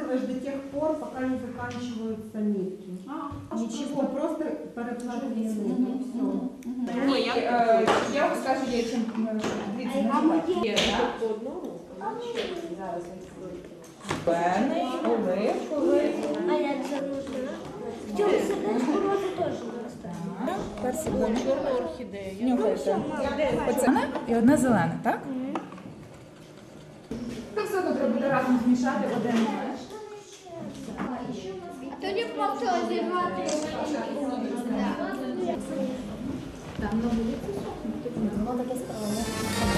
перекладываешь до тех пор, пока не заканчиваются нитки. Ничего, просто перекладываешь нитки. Все. Ні, я вам скажу, є чим дивіться називати. Є, так? Зараз зелений, оливковий. А як це можна? В цьому сердечку розу теж виростає. Персик. Чорна орхідея. Нюхайте. Оце одне і одне зелене, так? Так все одно треба буде разом змішати в один меш. Тоді просто зірвати. Там на вулиці сохнуть. Воно таке справа.